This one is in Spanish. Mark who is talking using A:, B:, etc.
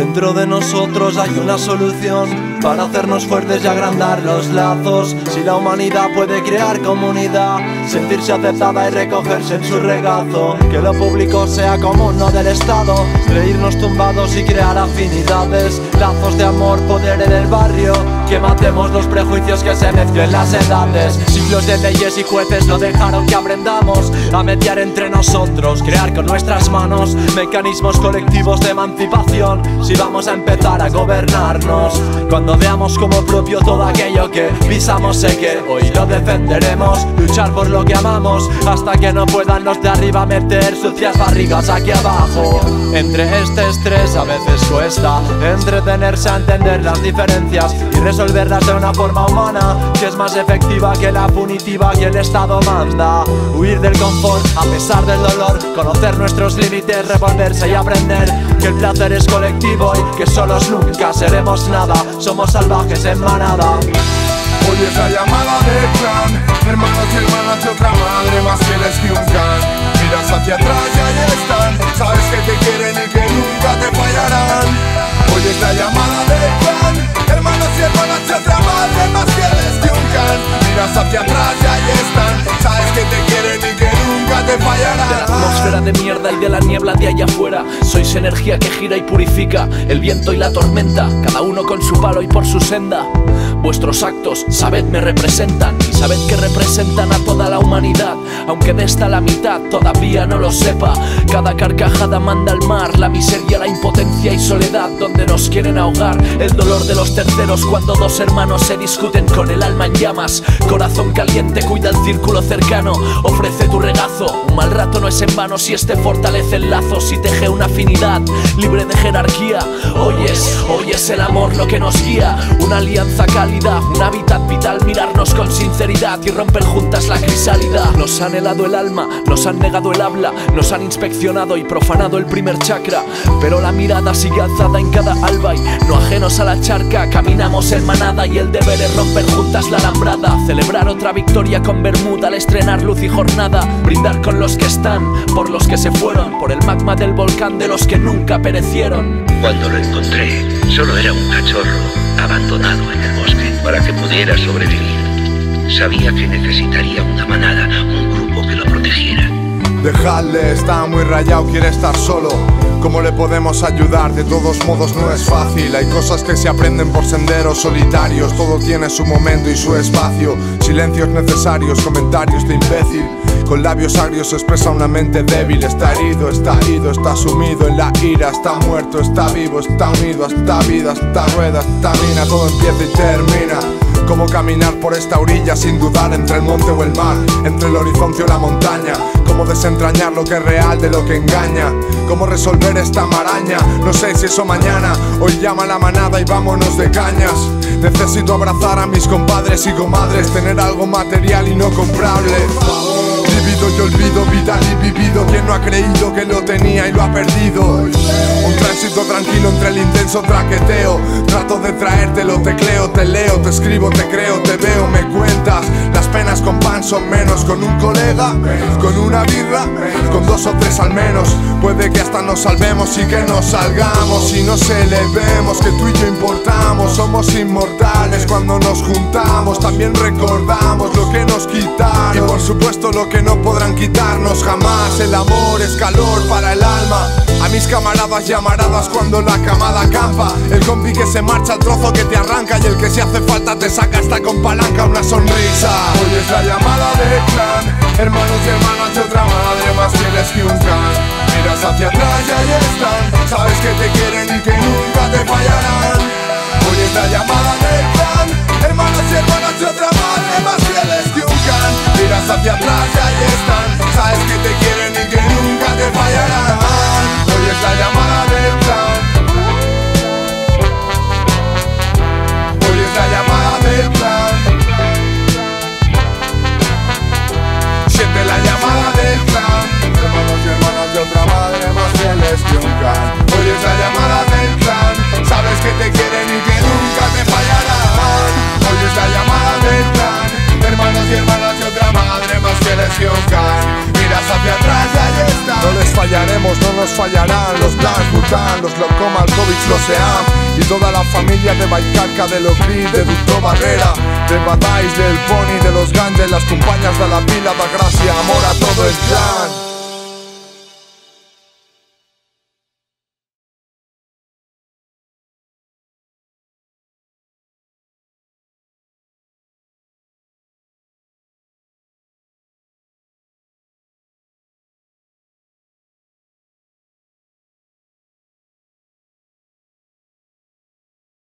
A: Dentro de nosotros hay una solución para hacernos fuertes y agrandar los lazos. Si la humanidad puede crear comunidad, sentirse aceptada y recogerse en su regazo, que lo público sea común, no del Estado, reírnos tumbados y crear afinidades, lazos de amor, poder en el barrio, que matemos los prejuicios, que se mezclen las edades. Siglos de leyes y jueces no dejaron que aprendamos a mediar entre nosotros, crear con nuestras manos mecanismos colectivos de emancipación. Si vamos a empezar a gobernarnos, cuando veamos como propio todo aquello que pisamos, sé que hoy lo defenderemos. Luchar por lo que amamos hasta que no puedan los de arriba meter sucias barrigas aquí abajo. Entre este estrés a veces cuesta entretenerse a entender las diferencias y resolverlas de una forma humana, que es más efectiva que la punitiva que el Estado manda. Huir del confort a pesar del dolor, conocer nuestros límites, revolverse y aprender que el placer es colectivo y que solos nunca seremos nada. Somos salvajes en manada.
B: Hoy es la llamada del clan, hermanos y hermanas de otra madre, más fieles que un can. Miras hacia atrás y ahí están, sabes que te quieren y que nunca te fallarán. Hoy es la llamada del clan, hermanos y hermanas de otra madre, más fieles que un can. Miras hacia atrás y ahí están, sabes que te quieren y que nunca te fallarán.
C: De la atmósfera de mierda y de la niebla de allá afuera, sois energía que gira y purifica el viento y la tormenta, cada uno con su palo y por su senda. Vuestros actos, sabed, me representan, y sabed que representan a toda la humanidad, aunque de esta la mitad todavía no lo sepa. Cada carcajada manda al mar la miseria, la impotencia y soledad, donde nos quieren ahogar el dolor de los terceros, cuando dos hermanos se discuten con el alma en llamas. Corazón caliente, cuida el círculo cercano, ofrece tu regazo. Un mal rato no es en vano si este fortalece el lazo, si teje una afinidad libre de jerarquía. Hoy es el amor lo que nos guía, una alianza cálida, un hábitat vital, mirarnos con sinceridad y romper juntas la crisálida. Nos han helado el alma, nos han negado el habla, nos han inspeccionado y profanado el primer chakra, pero la mirada sigue alzada en cada alba y no ajenos a la charca, caminamos en manada y el deber es romper juntas la alambrada, celebrar otra victoria con vermut al estrenar luz y jornada, brindar con los que están, por los que se fueron, por el magma del volcán de los que nunca perecieron.
D: Cuando lo encontré, solo era un cachorro abandonado en el bosque para que pudiera sobrevivir. Sabía que necesitaría una manada, un grupo que lo protegiera.
B: Dejadle, está muy rayado, quiere estar solo. ¿Cómo le podemos ayudar? De todos modos no es fácil. Hay cosas que se aprenden por senderos solitarios. Todo tiene su momento y su espacio. Silencios necesarios, comentarios de imbécil. Con labios agrios se expresa una mente débil. Está herido, está ido, está sumido en la ira. Está muerto, está vivo, está unido a esta vida, a esta rueda, a esta mina. Todo empieza y termina. Cómo caminar por esta orilla sin dudar entre el monte o el mar, entre el horizonte o la montaña. Cómo desentrañar lo que es real de lo que engaña. Cómo resolver esta maraña. No sé si eso mañana. Hoy llama la manada y vámonos de cañas. Necesito abrazar a mis compadres y comadres, tener algo material y no comprable. Vivido y olvido, vital y vivido. Quien no ha creído que lo tenía y lo ha perdido. Un tránsito tranquilo entre el intenso traqueteo. Trato de traértelo, tecleo, te leo, te escribo, te creo, te veo, me cuentas. Las penas con pan son menos, con un colega, con una birra, con dos o tres al menos. Puede que hasta nos salvemos y que nos salgamos y nos elevemos, que tú y yo importamos. Somos inmortales cuando nos juntamos, también recordamos lo que nos quitaron y por supuesto lo que no podrán quitarnos jamás. El amor es calor para el alma. A mis camaradas y amaradas cuando la camada acampa. El compi que se marcha, el trozo que te arranca y el que si hace falta te saca hasta con palanca una sonrisa. Hoy es la llamada del clan, hermanos y hermanas de otra madre, más fieles que un can. Miras hacia atrás y ahí están, sabes que te quieren y que nunca te fallarán. Hoy es la llamada del clan, hermanos y hermanas de otra madre, más fieles que un can. Miras hacia atrás y ahí están, sabes que te quieren y que nunca te fallarán. Hoy es la llamada del clan. Hoy es la llamada del clan. Siente la llamada del clan. Hermanos y hermanas de otra madre, más fieles que un can. Hoy es la llamada del clan. Sabes que te quieren y que nunca te fallarán. Hoy nos fallarán. Los Blancs, Bután, los Locom, Malkovich, los EAM y toda la familia de Baicarca, de los Gris, de Ducto Barrera, de Badais, del Pony, de los Ganges, las compañías de la Vila, da gracia, amor a todo el clan.